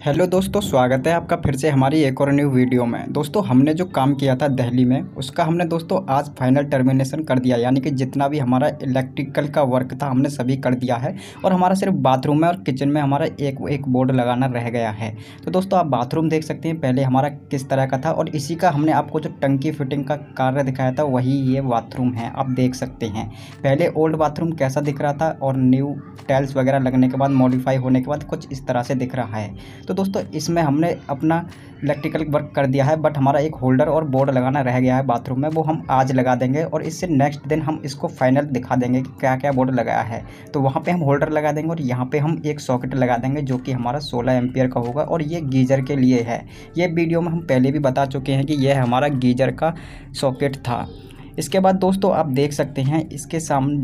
Hello दोस्तों, स्वागत है आपका फिर से हमारी एक और न्यू वीडियो में। दोस्तों, हमने जो काम किया था दिल्ली में, उसका हमने दोस्तों आज फाइनल टर्मिनेशन कर दिया। यानी कि जितना भी हमारा इलेक्ट्रिकल का वर्क था हमने सभी कर दिया है और हमारा सिर्फ बाथरूम में और किचन में हमारा एक बोर्ड लगाना रह गया है। तो दोस्तों आप बाथरूम देख सकते हैं पहले हमारा किस तरह का था और इसी का हमने आपको जो टंकी फिटिंग का कार्य दिखाया था वही ये बाथरूम है। आप देख सकते हैं पहले ओल्ड बाथरूम कैसा दिख रहा था और न्यू टाइल्स वगैरह लगने के बाद मॉडिफाई होने के बाद कुछ इस तरह से दिख रहा है। तो दोस्तों इसमें हमने अपना इलेक्ट्रिकल वर्क कर दिया है, बट हमारा एक होल्डर और बोर्ड लगाना रह गया है बाथरूम में, वो हम आज लगा देंगे और इससे नेक्स्ट दिन हम इसको फाइनल दिखा देंगे कि क्या क्या बोर्ड लगाया है। तो वहाँ पे हम होल्डर लगा देंगे और यहाँ पे हम एक सॉकेट लगा देंगे जो कि हमारा 16 एम्पियर का होगा और ये गीजर के लिए है। ये वीडियो में हम पहले भी बता चुके हैं कि यह हमारा गीजर का सॉकेट था। इसके बाद दोस्तों आप देख सकते हैं इसके सामने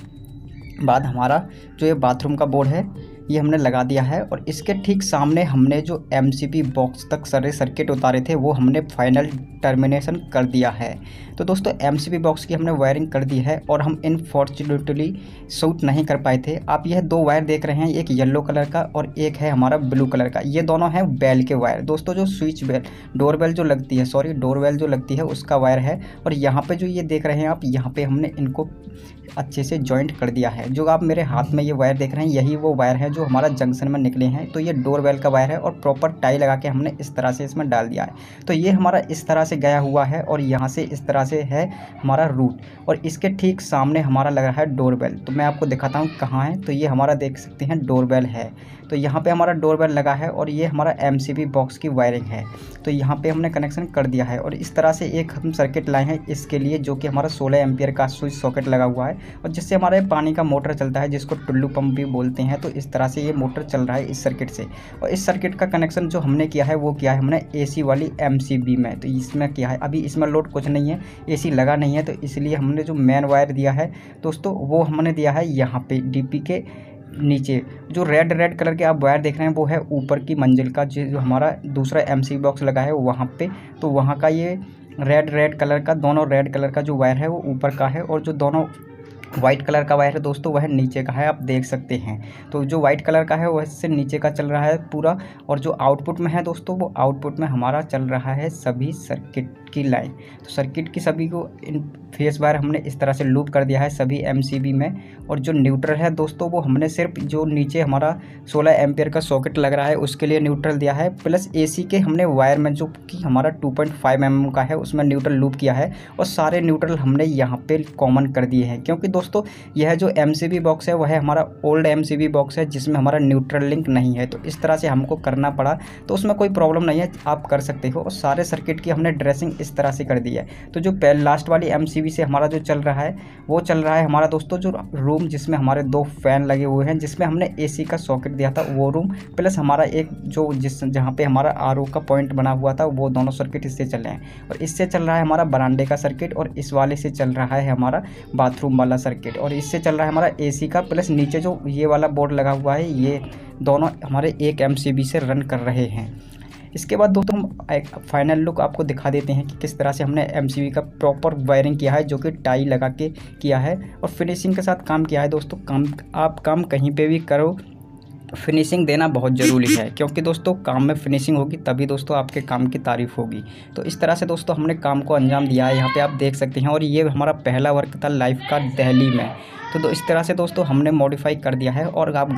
बाद हमारा जो ये बाथरूम का बोर्ड है ये हमने लगा दिया है और इसके ठीक सामने हमने जो एमसीबी बॉक्स तक सारे सर्किट उतारे थे वो हमने फाइनल टर्मिनेशन कर दिया है। तो दोस्तों एमसीबी बॉक्स की हमने वायरिंग कर दी है और हम इनफॉर्चुनेटली शूट नहीं कर पाए थे। आप यह दो वायर देख रहे हैं, एक येलो कलर का और एक है हमारा ब्लू कलर का। ये दोनों हैं बेल के वायर। दोस्तों जो स्विच बेल डोरबेल जो लगती है डोरबेल जो लगती है उसका वायर है और यहाँ पे जो ये देख रहे हैं आप, यहाँ पे हमने इनको अच्छे से जॉइंट कर दिया है। जो आप मेरे हाथ में ये वायर देख रहे हैं यही वो वायर है जो हमारा जंक्शन में निकले हैं। तो ये डोरबेल का वायर है और प्रॉपर टाई लगा के हमने इस तरह से इसमें डाल दिया है। तो ये हमारा इस तरह से गया हुआ है और यहाँ से इस तरह से है हमारा रूट और इसके ठीक सामने हमारा लग रहा है डोरबेल। तो मैं आपको दिखाता हूँ कहाँ है। तो ये हमारा देख सकते हैं डोरबेल है। तो यहाँ पे हमारा डोरबेल लगा है और ये हमारा एमसीबी बॉक्स की वायरिंग है। तो यहाँ पे हमने कनेक्शन कर दिया है और इस तरह से एक हम सर्किट लाए हैं इसके लिए, जो कि हमारा 16 एम्पियर का स्विच सॉकेट लगा हुआ है और जिससे हमारे पानी का मोटर चलता है जिसको टुल्लू पंप भी बोलते हैं। तो इस तरह से ये मोटर चल रहा है इस सर्किट से। और इस सर्किट का कनेक्शन जो हमने किया है वो किया है हमने एसी वाली एमसीबी में। तो इसमें किया है, अभी इसमें लोड कुछ नहीं है, एसी लगा नहीं है, तो इसलिए हमने जो मेन वायर दिया है दोस्तों वो हमने दिया है यहाँ पे डीपी के नीचे। जो रेड कलर के आप वायर देख रहे हैं वो है ऊपर की मंजिल का, जो हमारा दूसरा एमसीबी बॉक्स लगा है वहाँ पे। तो वहाँ का ये रेड कलर का, दोनों रेड कलर का जो वायर है वो ऊपर का है और जो दोनों वाइट कलर का वायर है दोस्तों वह नीचे का है, आप देख सकते हैं। तो जो वाइट कलर का है वह से नीचे का चल रहा है पूरा और जो आउटपुट में है दोस्तों वो आउटपुट में हमारा चल रहा है सभी सर्किट की लाइन। तो सर्किट की सभी को इन फेस वायर हमने इस तरह से लूप कर दिया है सभी एमसीबी में। और जो न्यूट्रल है दोस्तों वो हमने सिर्फ जो नीचे हमारा 16 एम्पियर का सॉकेट लग रहा है उसके लिए न्यूट्रल दिया है, प्लस एसी के हमने वायर में जो कि हमारा 2.5 mm का है उसमें न्यूट्रल लूप किया है और सारे न्यूट्रल हमने यहाँ पे कॉमन कर दिए हैं। क्योंकि दोस्तों यह जो एमसीबी बॉक्स है वह हमारा ओल्ड एमसीबी बॉक्स है जिसमें हमारा न्यूट्रल लिंक नहीं है। तो इस तरह से हमको करना पड़ा, तो उसमें कोई प्रॉब्लम नहीं है, आप कर सकते हो। और सारे सर्किट की हमने ड्रेसिंग इस तरह से कर दी है। तो जो लास्ट वाली एमसीबी से हमारा जो चल रहा है वो चल रहा है हमारा दोस्तों जो रूम जिसमें हमारे 2 फैन लगे हुए हैं, जिसमें हमने एसी का सॉकेट दिया था वो रूम, प्लस हमारा एक जो जहाँ पे हमारा आरओ का पॉइंट बना हुआ था वो दोनों सर्किट इससे चल रहे हैं। और इससे चल रहा है हमारा बरामदे का सर्किट और इस वाले से चल रहा है हमारा बाथरूम वाला सर्किट और इससे चल रहा है हमारा एसी का, प्लस नीचे जो ये वाला बोर्ड लगा हुआ है ये दोनों हमारे एक एमसीबी से रन कर रहे हैं। इसके बाद दोस्तों हम एक फाइनल लुक आपको दिखा देते हैं कि किस तरह से हमने एमसीबी का प्रॉपर वायरिंग किया है, जो कि टाई लगा के किया है और फिनिशिंग के साथ काम किया है। दोस्तों आप काम कहीं पे भी करो, फिनिशिंग देना बहुत ज़रूरी है, क्योंकि दोस्तों काम में फिनिशिंग होगी तभी दोस्तों आपके काम की तारीफ़ होगी। तो इस तरह से दोस्तों हमने काम को अंजाम दिया है, यहाँ पे आप देख सकते हैं। और ये हमारा पहला वर्क था लाइफ का दिल्ली में। तो इस तरह से दोस्तों हमने मॉडिफाई कर दिया है और आप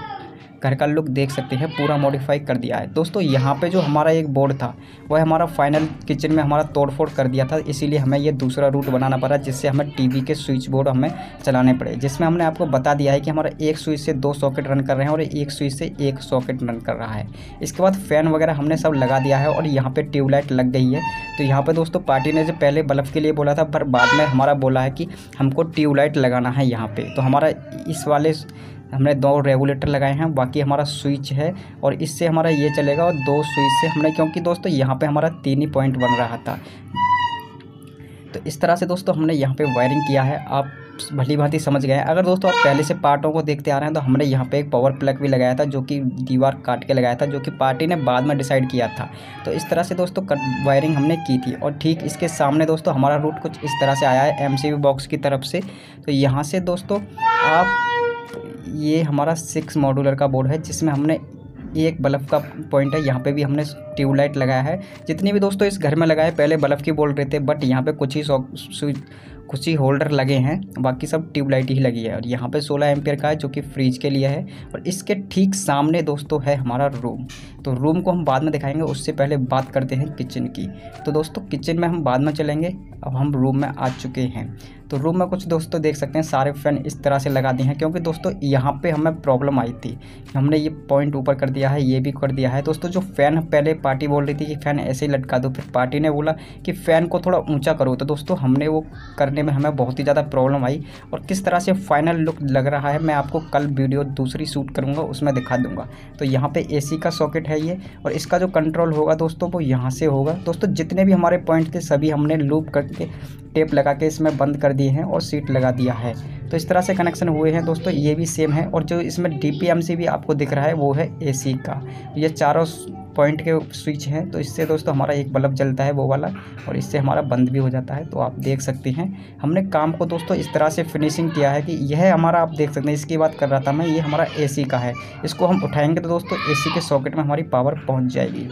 घर का लुक देख सकते हैं, पूरा मॉडिफाई कर दिया है। दोस्तों यहाँ पे जो हमारा एक बोर्ड था वह हमारा फाइनल किचन में हमारा तोड़फोड़ कर दिया था, इसीलिए हमें ये दूसरा रूट बनाना पड़ा, जिससे हमें टीवी के स्विच बोर्ड हमें चलाने पड़े, जिसमें हमने आपको बता दिया है कि हमारा एक स्विच से 2 सॉकेट रन कर रहे हैं और एक स्विच से 1 सॉकेट रन कर रहा है। इसके बाद फ़ैन वगैरह हमने सब लगा दिया है और यहाँ पर ट्यूबलाइट लग गई है। तो यहाँ पर दोस्तों पार्टी ने जो पहले बल्ब के लिए बोला था, पर बाद में हमारा बोला है कि हमको ट्यूबलाइट लगाना है यहाँ पर। तो हमारा इस वाले हमने 2 रेगुलेटर लगाए हैं, बाकी हमारा स्विच है और इससे हमारा ये चलेगा और 2 स्विच से हमने, क्योंकि दोस्तों यहाँ पे हमारा 3 ही पॉइंट बन रहा था। तो इस तरह से दोस्तों हमने यहाँ पे वायरिंग किया है, आप भली भांति समझ गए हैं। अगर दोस्तों आप पहले से पार्टों को देखते आ रहे हैं तो हमने यहाँ पे एक पावर प्लग भी लगाया था, जो कि दीवार काट के लगाया था, जो कि पार्टी ने बाद में डिसाइड किया था। तो इस तरह से दोस्तों वायरिंग हमने की थी और ठीक इसके सामने दोस्तों हमारा रूट कुछ इस तरह से आया है एमसीबी बॉक्स की तरफ से। तो यहाँ से दोस्तों आप ये हमारा 6 मॉड्यूलर का बोर्ड है, जिसमें हमने ये एक बल्ब का पॉइंट है, यहाँ पे भी हमने ट्यूबलाइट लगाया है। जितने भी दोस्तों इस घर में लगाए पहले बल्ब की बोल रहे थे, बट यहाँ पे कुछ ही होल्डर लगे हैं, बाकी सब ट्यूबलाइट ही लगी है। और यहाँ पे 16 एम्पियर का है जो कि फ्रिज के लिए है। और इसके ठीक सामने दोस्तों है हमारा रूम। तो रूम को हम बाद में दिखाएंगे, उससे पहले बात करते हैं किचन की। तो दोस्तों किचन में हम बाद में चलेंगे, अब हम रूम में आ चुके हैं। तो रूम में कुछ दोस्तों देख सकते हैं सारे फ़ैन इस तरह से लगा दिए हैं, क्योंकि दोस्तों यहाँ पे हमें प्रॉब्लम आई थी। हमने ये पॉइंट ऊपर कर दिया है, ये भी कर दिया है। दोस्तों जो फ़ैन पहले पार्टी बोल रही थी कि फ़ैन ऐसे ही लटका दो, फिर पार्टी ने बोला कि फ़ैन को थोड़ा ऊंचा करो। तो दोस्तों हमने वो करने में हमें बहुत ही ज़्यादा प्रॉब्लम आई, और किस तरह से फाइनल लुक लग रहा है मैं आपको कल वीडियो दूसरी शूट करूँगा, उसमें दिखा दूँगा। तो यहाँ पर AC का सॉकेट है ये, और इसका जो कंट्रोल होगा दोस्तों वो यहाँ से होगा। दोस्तों जितने भी हमारे पॉइंट थे सभी हमने लूप करके टेप लगा के इसमें बंद कर दिए हैं और सीट लगा दिया है। तो इस तरह से कनेक्शन हुए हैं दोस्तों, ये भी सेम है। और जो इसमें DPMC भी आपको दिख रहा है वो है AC का। ये चारों पॉइंट के स्विच हैं, तो इससे दोस्तों हमारा एक बल्ब जलता है वो वाला, और इससे हमारा बंद भी हो जाता है। तो आप देख सकते हैं हमने काम को दोस्तों इस तरह से फिनिशिंग किया है कि यह हमारा, आप देख सकते हैं, इसकी बात कर रहा था मैं, ये हमारा AC का है। इसको हम उठाएंगे तो दोस्तों AC के सॉकेट में हमारी पावर पहुँच जाएगी।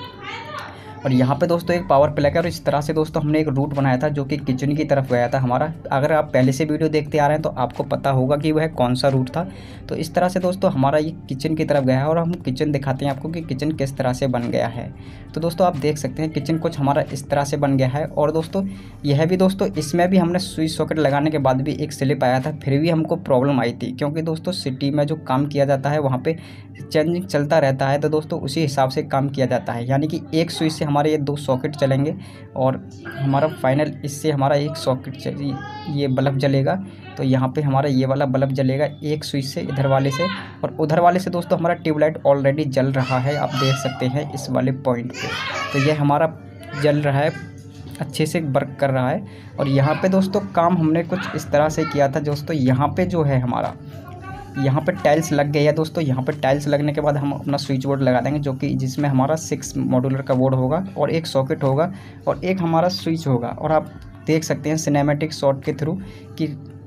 और यहाँ पे दोस्तों एक पावर प्लग है, और इस तरह से दोस्तों हमने एक रूट बनाया था जो कि किचन की तरफ गया था हमारा। अगर आप पहले से वीडियो देखते आ रहे हैं तो आपको पता होगा कि वह कौन सा रूट था। तो इस तरह से दोस्तों हमारा ये किचन की तरफ गया है, और हम किचन दिखाते हैं आपको कि किचन किस तरह से बन गया है। तो दोस्तों आप देख सकते हैं किचन कुछ हमारा इस तरह से बन गया है। और दोस्तों यह भी दोस्तों इसमें भी हमने स्विच सॉकेट लगाने के बाद भी एक स्लिप आया था, फिर भी हमको प्रॉब्लम आई थी, क्योंकि दोस्तों सिटी में जो काम किया जाता है वहाँ पे चेंजिंग चलता रहता है। तो दोस्तों उसी हिसाब से काम किया जाता है, यानी कि एक स्विच से हमारे ये 2 सॉकेट चलेंगे, और हमारा फाइनल इससे हमारा एक सॉकेट ये बल्ब जलेगा। तो यहाँ पे हमारा ये वाला बल्ब जलेगा एक स्विच से इधर वाले से, और उधर वाले से दोस्तों हमारा ट्यूबलाइट ऑलरेडी जल रहा है, आप देख सकते हैं इस वाले पॉइंट पे। तो ये हमारा जल रहा है, अच्छे से वर्क कर रहा है। और यहाँ पे दोस्तों काम हमने कुछ इस तरह से किया था दोस्तों, यहाँ पे जो है हमारा यहाँ पे टाइल्स लग गई है दोस्तों। यहाँ पे टाइल्स लगने के बाद हम अपना स्विच बोर्ड लगा देंगे, जो कि जिसमें हमारा 6 मॉड्यूलर का बोर्ड होगा, और एक सॉकेट होगा, और एक हमारा स्विच होगा। और आप देख सकते हैं सिनेमैटिक शॉट के थ्रू कि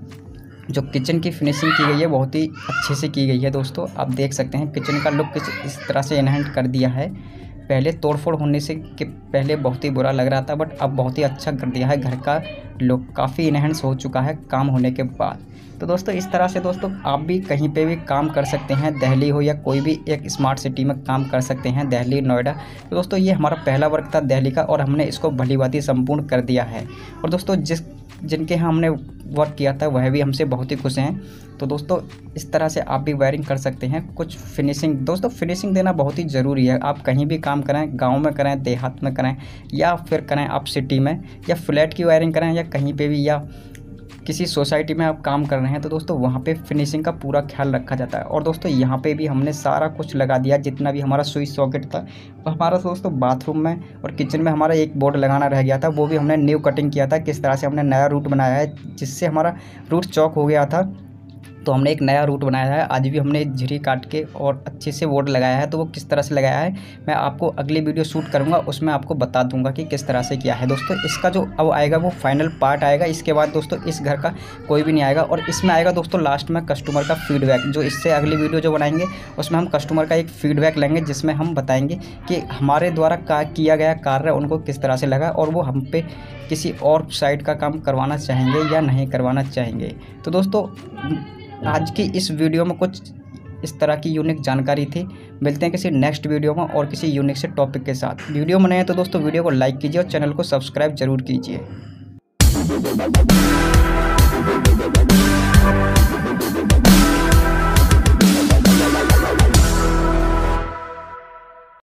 जो किचन की फिनिशिंग की गई है बहुत ही अच्छे से की गई है दोस्तों। आप देख सकते हैं किचन का लुक इस तरह से एनहेंस कर दिया है। पहले तोड़फोड़ होने से कि पहले बहुत ही बुरा लग रहा था, बट अब बहुत ही अच्छा कर दिया है। घर का लुक काफ़ी इनहेंस हो चुका है काम होने के बाद। तो दोस्तों इस तरह से दोस्तों आप भी कहीं पे भी काम कर सकते हैं, दिल्ली हो या कोई भी एक स्मार्ट सिटी में काम कर सकते हैं, दिल्ली, नोएडा। तो दोस्तों ये हमारा पहला वर्क था दिल्ली का, और हमने इसको भलीभांति संपूर्ण कर दिया है। और दोस्तों जिनके यहाँ हमने वर्क किया था वह भी हमसे बहुत ही खुश हैं। तो दोस्तों इस तरह से आप भी वायरिंग कर सकते हैं। कुछ फिनिशिंग दोस्तों, फिनिशिंग देना बहुत ही ज़रूरी है। आप कहीं भी काम करें, गांव में करें, देहात में करें, या फिर करें आप सिटी में, या फ्लैट की वायरिंग करें, या कहीं पे भी, या किसी सोसाइटी में आप काम कर रहे हैं, तो दोस्तों वहाँ पे फिनिशिंग का पूरा ख्याल रखा जाता है। और दोस्तों यहाँ पे भी हमने सारा कुछ लगा दिया, जितना भी हमारा स्विच सॉकेट था। तो हमारा दोस्तों बाथरूम में और किचन में हमारा एक बोर्ड लगाना रह गया था, वो भी हमने न्यू कटिंग किया था। किस तरह से हमने नया रूट बनाया है, जिससे हमारा रूट चौक हो गया था, तो हमने एक नया रूट बनाया है। आज भी हमने झिरी काट के और अच्छे से बोर्ड लगाया है। तो वो किस तरह से लगाया है मैं आपको अगली वीडियो शूट करूँगा, उसमें आपको बता दूंगा कि किस तरह से किया है। दोस्तों इसका जो अब आएगा वो फाइनल पार्ट आएगा। इसके बाद दोस्तों इस घर का कोई भी नहीं आएगा, और इसमें आएगा दोस्तों लास्ट में कस्टमर का फीडबैक। जो इससे अगली वीडियो जो बनाएंगे उसमें हम कस्टमर का एक फीडबैक लेंगे, जिसमें हम बताएंगे कि हमारे द्वारा किया गया कार्य उनको किस तरह से लगा, और वो हम पे किसी और साइड का काम करवाना चाहेंगे या नहीं करवाना चाहेंगे। तो दोस्तों आज की इस वीडियो में कुछ इस तरह की यूनिक जानकारी थी। मिलते हैं किसी नेक्स्ट वीडियो में और किसी यूनिक से टॉपिक के साथ। वीडियो में नए हैं तो दोस्तों वीडियो को लाइक कीजिए और चैनल को सब्सक्राइब जरूर कीजिए।